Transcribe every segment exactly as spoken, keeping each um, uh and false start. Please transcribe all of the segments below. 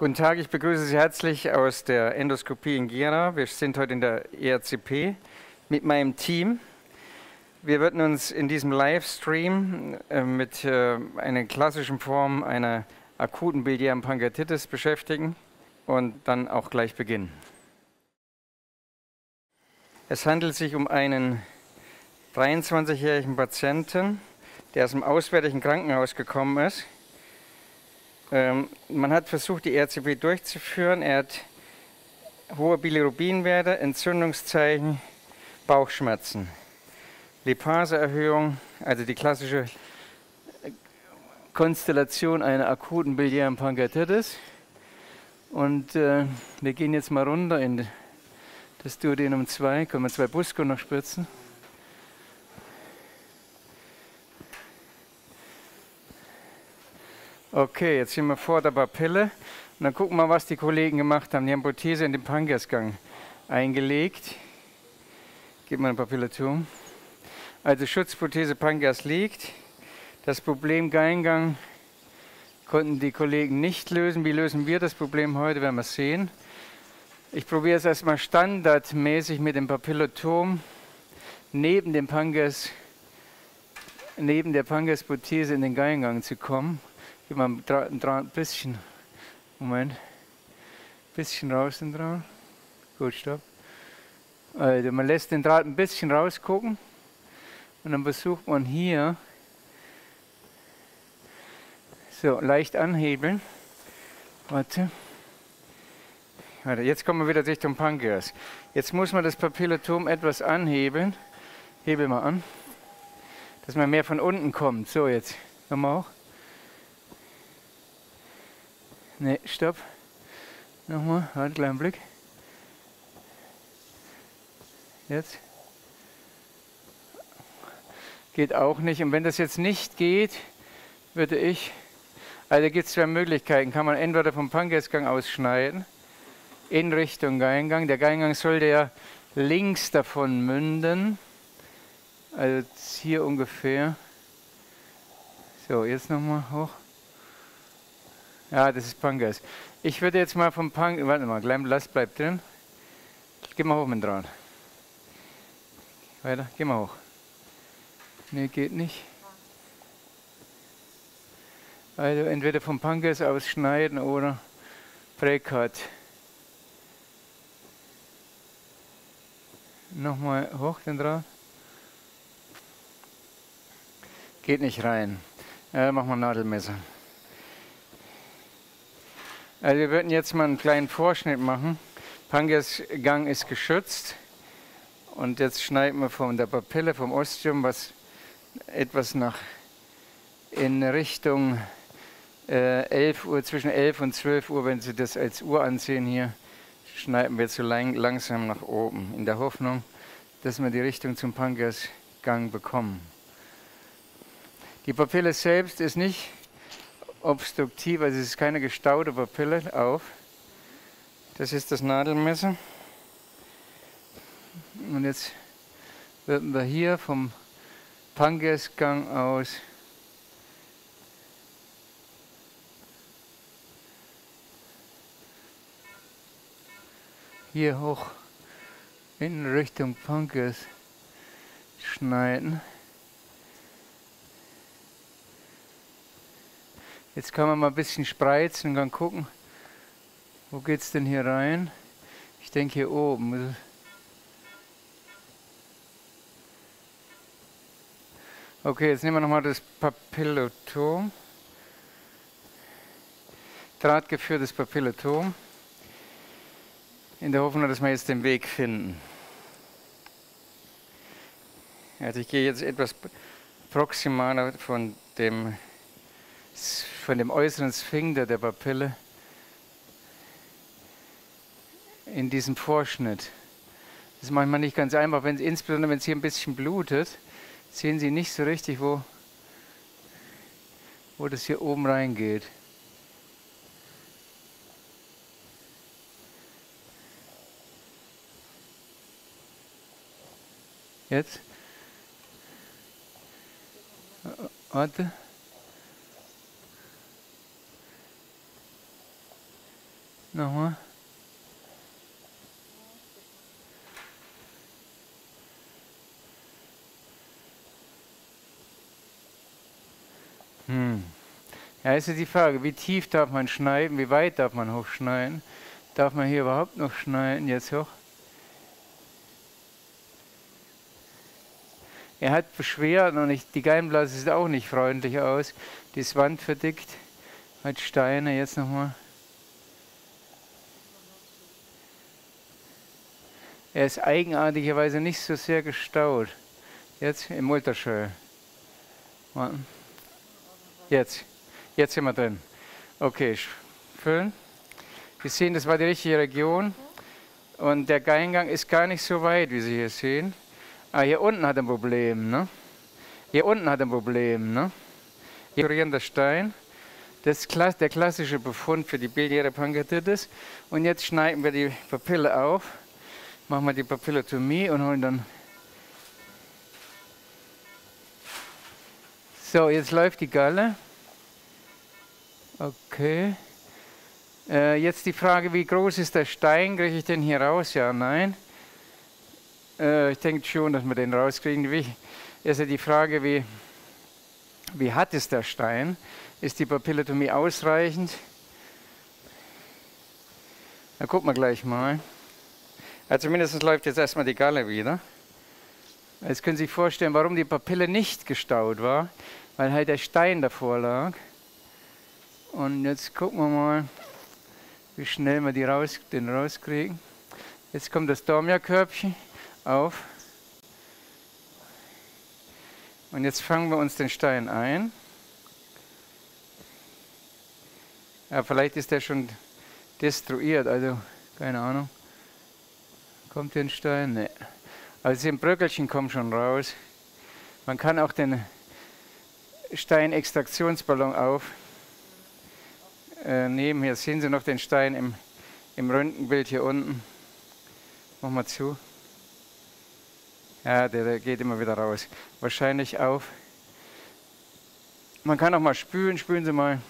Guten Tag, ich begrüße Sie herzlich aus der Endoskopie in Gera. Wir sind heute in der E R C P mit meinem Team. Wir werden uns in diesem Livestream äh, mit äh, einer klassischen Form einer akuten biliären Pankreatitis beschäftigen und dann auch gleich beginnen. Es handelt sich um einen dreiundzwanzigjährigen Patienten, der aus dem auswärtigen Krankenhaus gekommen ist. Ähm, man hat versucht, die E R C P durchzuführen. Er hat hohe Bilirubinwerte, Entzündungszeichen, Bauchschmerzen, Lipaseerhöhung, also die klassische Konstellation einer akuten biliären Pankreatitis. Und äh, wir gehen jetzt mal runter in das Duodenum zwei. Können wir zwei Busco noch spritzen? Okay, jetzt sind wir vor der Papille und dann gucken wir, was die Kollegen gemacht haben. Die haben Prothese in den Pankreasgang eingelegt. Gib mal ein Papillotom. Also Schutzprothese Pankreas liegt. Das Problem Gallengang konnten die Kollegen nicht lösen. Wie lösen wir das Problem heute, werden wir sehen. Ich probiere es erstmal standardmäßig mit dem Papillotom neben dem Pankreas, neben der Pankreasprothese in den Gallengang zu kommen. Gib mal ein, ein bisschen, Moment, ein bisschen raus den Draht. Gut, stopp. Also man lässt den Draht ein bisschen rausgucken und dann versucht man hier so leicht anhebeln. Warte. Warte, jetzt kommen wir wieder Richtung Pankreas. Jetzt muss man das Papillotom etwas anhebeln. Hebel mal an, dass man mehr von unten kommt. So, jetzt nochmal hoch. Ne, stopp. Nochmal, halt, kleinen Blick. Jetzt. Geht auch nicht. Und wenn das jetzt nicht geht, würde ich, also gibt es zwei Möglichkeiten. Kann man entweder vom Pankreasgang ausschneiden, in Richtung Gallengang. Der Gallengang sollte ja links davon münden. Also hier ungefähr. So, jetzt nochmal hoch. Ja, das ist Pankreas. Ich würde jetzt mal vom Pankreas, warte mal, klein Last bleibt drin. Geh mal hoch mit dem Draht. Weiter, geh mal hoch. Ne, geht nicht. Also entweder vom Pankreas ausschneiden oder Präcut. Nochmal hoch den Draht. Geht nicht rein. Ja, machen wir Nadelmesser. Also wir würden jetzt mal einen kleinen Vorschnitt machen. Pankreasgang ist geschützt. Und jetzt schneiden wir von der Papille, vom Ostium, was etwas nach in Richtung äh, elf Uhr, zwischen elf und zwölf Uhr, wenn Sie das als Uhr ansehen hier, schneiden wir so lang, langsam nach oben, in der Hoffnung, dass wir die Richtung zum Pankreasgang bekommen. Die Papille selbst ist nicht obstruktiv, also es ist keine gestaute Papille auf. Das ist das Nadelmesser. Und jetzt würden wir hier vom Pankreasgang aus hier hoch in Richtung Pankreas schneiden. Jetzt kann man mal ein bisschen spreizen und dann gucken, wo geht es denn hier rein? Ich denke hier oben. Okay, jetzt nehmen wir nochmal das Papillotom. Drahtgeführtes Papillotom. In der Hoffnung, dass wir jetzt den Weg finden. Also ich gehe jetzt etwas proximaler von dem von dem äußeren Sphinkter der Papille in diesem Vorschnitt. Das ist manchmal nicht ganz einfach, wenn, insbesondere wenn es hier ein bisschen blutet, sehen Sie nicht so richtig, wo, wo das hier oben reingeht. Jetzt? Warte. Nochmal. Hm. Ja, ist ja die Frage, wie tief darf man schneiden, wie weit darf man hochschneiden? Darf man hier überhaupt noch schneiden, jetzt hoch? Er hat Beschwerden und ich, die Gallenblase sieht auch nicht freundlich aus. Die ist wandverdickt, hat Steine, jetzt nochmal. Er ist eigenartigerweise nicht so sehr gestaut. Jetzt im Ultraschall. Warten. Jetzt. Jetzt sind wir drin. Okay, füllen. Sie sehen, das war die richtige Region. Und der Gallengang ist gar nicht so weit, wie Sie hier sehen. Ah, hier unten hat er ein Problem, ne? Hier unten hat er ein Problem, ne? Hier ist der Stein. Das ist der klassische Befund für die biliäre Pankreatitis. Und jetzt schneiden wir die Papille auf. Machen wir die Papillotomie und holen dann. So, jetzt läuft die Galle. Okay. Äh, jetzt die Frage, wie groß ist der Stein? Kriege ich den hier raus? Ja, nein. Äh, ich denke schon, dass wir den rauskriegen. Wie, also die Frage, wie, wie hart ist der Stein? Ist die Papillotomie ausreichend? Da gucken wir gleich mal. Also mindestens läuft jetzt erstmal die Galle wieder. Jetzt können Sie sich vorstellen, warum die Papille nicht gestaut war, weil halt der Stein davor lag. Und jetzt gucken wir mal, wie schnell wir die raus, den rauskriegen. Jetzt kommt das Dormia-Körbchen auf. Und jetzt fangen wir uns den Stein ein. Ja, vielleicht ist der schon destruiert, also keine Ahnung. Kommt hier ein Stein? Ne. Also die Bröckelchen kommen schon raus. Man kann auch den Steinextraktionsballon auf äh, nehmen. Hier sehen Sie noch den Stein im, im Röntgenbild hier unten. Mach mal zu. Ja, der, der geht immer wieder raus. Wahrscheinlich auf. Man kann auch mal spülen. Spülen Sie mal.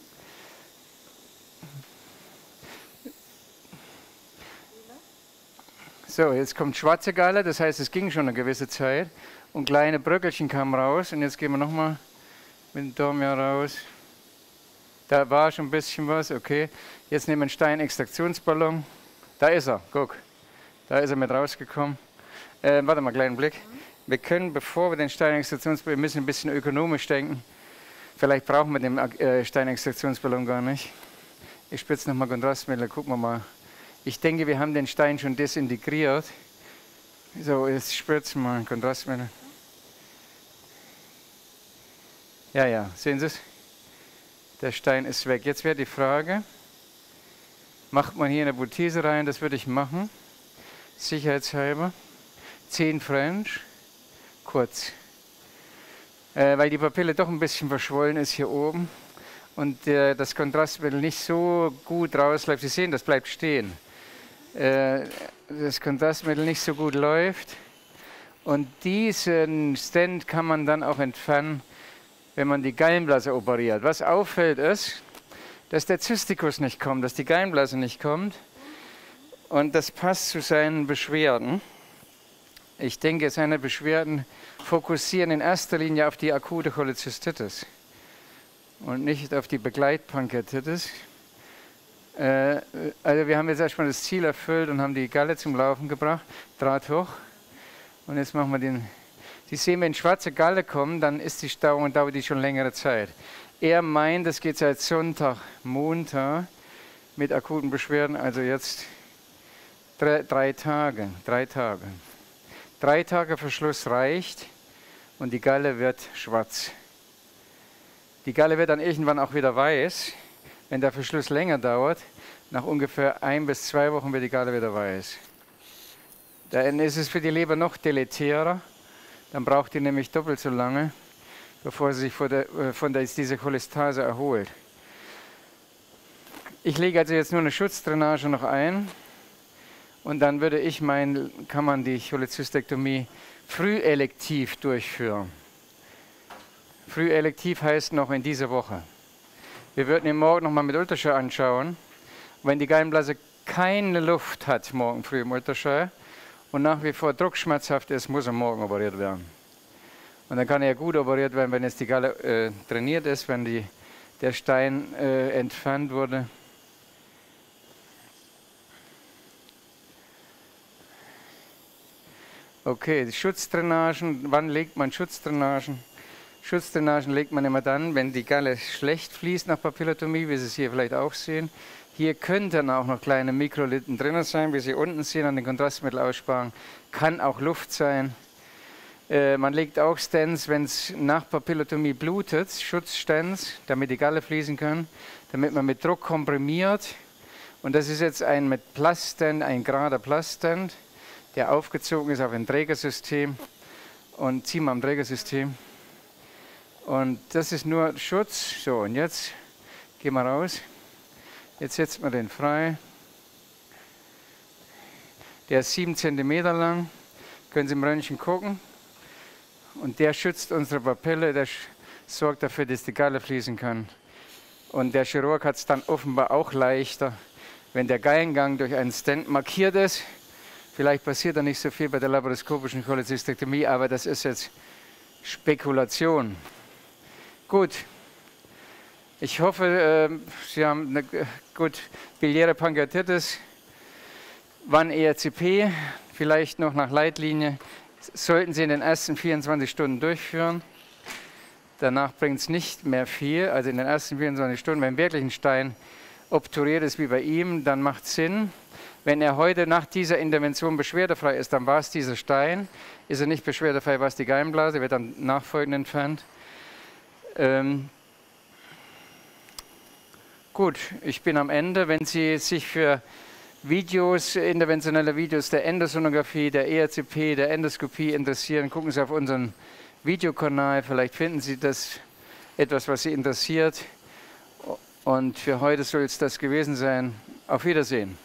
So, jetzt kommt schwarze Galle, das heißt, es ging schon eine gewisse Zeit. Und kleine Bröckelchen kamen raus. Und jetzt gehen wir nochmal mit dem Dormia raus. Da war schon ein bisschen was, okay. Jetzt nehmen wir einen Steinextraktionsballon. Da ist er, guck. Da ist er mit rausgekommen. Äh, warte mal, kleinen Blick. Wir können, bevor wir den Steinextraktionsballon, wir müssen ein bisschen ökonomisch denken. Vielleicht brauchen wir den äh, Steinextraktionsballon gar nicht. Ich spritze nochmal Kontrastmittel, gucken wir mal. Ich denke, wir haben den Stein schon desintegriert. So, jetzt spritzen wir mal Kontrastmittel. Ja, ja, sehen Sie es? Der Stein ist weg. Jetzt wäre die Frage, macht man hier eine Butese rein? Das würde ich machen, sicherheitshalber. zehn French, kurz. Äh, weil die Papille doch ein bisschen verschwollen ist hier oben und äh, das Kontrastmittel nicht so gut rausläuft. Sie sehen, das bleibt stehen. Äh, das Kontrastmittel nicht so gut läuft. Und diesen Stent kann man dann auch entfernen, wenn man die Gallenblase operiert. Was auffällt ist, dass der Zystikus nicht kommt, dass die Gallenblase nicht kommt. Und das passt zu seinen Beschwerden. Ich denke, seine Beschwerden fokussieren in erster Linie auf die akute Cholezystitis und nicht auf die Begleitpankreatitis. Äh, also wir haben jetzt erstmal das Ziel erfüllt und haben die Galle zum Laufen gebracht, Draht hoch. Und jetzt machen wir den. Sie sehen, wenn schwarze Galle kommen, dann ist die Stauung und dauert die schon längere Zeit. Er meint, es geht seit Sonntag, Montag mit akuten Beschwerden, also jetzt drei, drei Tage, drei Tage. Drei Tage Verschluss reicht und die Galle wird schwarz. Die Galle wird dann irgendwann auch wieder weiß. Wenn der Verschluss länger dauert, nach ungefähr ein bis zwei Wochen wird die Galle wieder weiß. Dann ist es für die Leber noch deletärer. Dann braucht die nämlich doppelt so lange, bevor sie sich von der, von der, dieser Cholestase erholt. Ich lege also jetzt nur eine Schutzdrainage noch ein. Und dann würde ich meinen, kann man die Cholecystektomie frühelektiv durchführen. Frühelektiv heißt noch in dieser Woche. Wir würden ihn morgen nochmal mit Ultraschall anschauen Wenn die Gallenblase keine Luft hat morgen früh im Ultraschall und nach wie vor druckschmerzhaft ist, muss er morgen operiert werden. Und dann kann er gut operiert werden, wenn jetzt die Galle äh, trainiert ist, wenn die, der Stein äh, entfernt wurde. Okay, die Schutzdrainagen, wann legt man Schutzdrainagen? Schutzdrainagen legt man immer dann, wenn die Galle schlecht fließt nach Papillotomie, wie Sie es hier vielleicht auch sehen. Hier könnten auch noch kleine Mikrolithen drin sein, wie Sie unten sehen an den Kontrastmittelaussparungen. Kann auch Luft sein. Äh, man legt auch Stents, wenn es nach Papillotomie blutet, Schutzstents, damit die Galle fließen kann, damit man mit Druck komprimiert. Und das ist jetzt ein mit Plaststent, ein gerader Plaststent, der aufgezogen ist auf ein Trägersystem. Und ziehen wir am Trägersystem. Und das ist nur Schutz. So, und jetzt gehen wir raus. Jetzt setzen wir den frei. Der ist sieben Zentimeter lang. Können Sie im Röntgen gucken. Und der schützt unsere Papille, der sorgt dafür, dass die Galle fließen kann. Und der Chirurg hat es dann offenbar auch leichter, wenn der Gallengang durch einen Stent markiert ist. Vielleicht passiert da nicht so viel bei der laparoskopischen Cholezystektomie, aber das ist jetzt Spekulation. Gut, ich hoffe, äh, Sie haben eine gut biliäre Pankreatitis. Wann E R C P? Vielleicht noch nach Leitlinie. Sollten Sie in den ersten vierundzwanzig Stunden durchführen. Danach bringt es nicht mehr viel. Also in den ersten vierundzwanzig Stunden, wenn wirklich ein Stein obturiert ist wie bei ihm, dann macht es Sinn. Wenn er heute nach dieser Intervention beschwerdefrei ist, dann war es dieser Stein. Ist er nicht beschwerdefrei, war es die Gallenblase, wird dann nachfolgend entfernt. Ähm Gut, ich bin am Ende. Wenn Sie sich für Videos, interventionelle Videos der Endosonographie, der E R C P, der Endoskopie interessieren, gucken Sie auf unseren Videokanal. Vielleicht finden Sie das etwas, was Sie interessiert. Und für heute soll es das gewesen sein. Auf Wiedersehen.